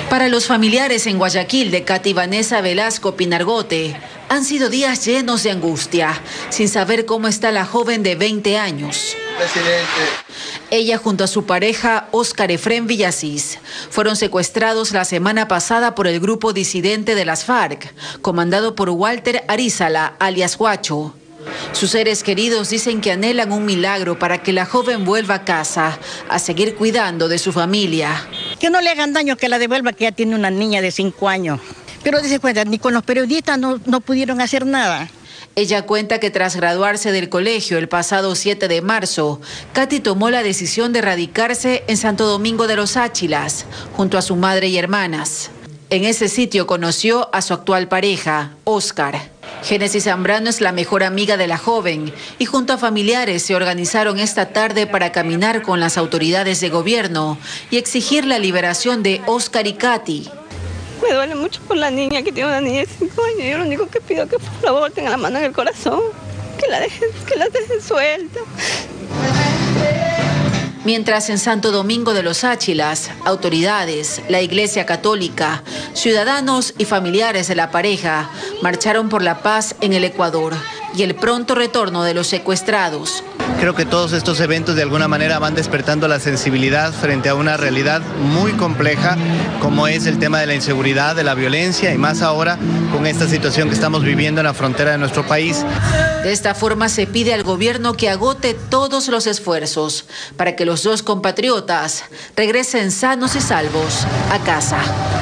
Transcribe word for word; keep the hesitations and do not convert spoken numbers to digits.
Para los familiares en Guayaquil de Katy Vanessa Velasco Pinargote, han sido días llenos de angustia, sin saber cómo está la joven de veinte años. Presidente. Ella junto a su pareja, Óscar Efrén Villasís, fueron secuestrados la semana pasada por el grupo disidente de las FARC, comandado por Walter Arízala, alias Guacho. Sus seres queridos dicen que anhelan un milagro para que la joven vuelva a casa, a seguir cuidando de su familia. Que no le hagan daño, que la devuelva, que ya tiene una niña de cinco años. Pero dice cuenta, ni con los periodistas no, no pudieron hacer nada. Ella cuenta que tras graduarse del colegio el pasado siete de marzo, Katy tomó la decisión de radicarse en Santo Domingo de los Áchilas, junto a su madre y hermanas. En ese sitio conoció a su actual pareja, Óscar. Génesis Zambrano es la mejor amiga de la joven y junto a familiares se organizaron esta tarde para caminar con las autoridades de gobierno y exigir la liberación de Óscar y Katy. Me duele mucho por la niña, que tiene una niña de cinco años. Yo lo único que pido es que por favor tengan la mano en el corazón, que la dejen, que la dejen suelta. Mientras en Santo Domingo de los Áchilas, autoridades, la Iglesia Católica, ciudadanos y familiares de la pareja marcharon por la paz en el Ecuador y el pronto retorno de los secuestrados. Creo que todos estos eventos de alguna manera van despertando la sensibilidad frente a una realidad muy compleja como es el tema de la inseguridad, de la violencia y más ahora con esta situación que estamos viviendo en la frontera de nuestro país. De esta forma se pide al gobierno que agote todos los esfuerzos para que los dos compatriotas regresen sanos y salvos a casa.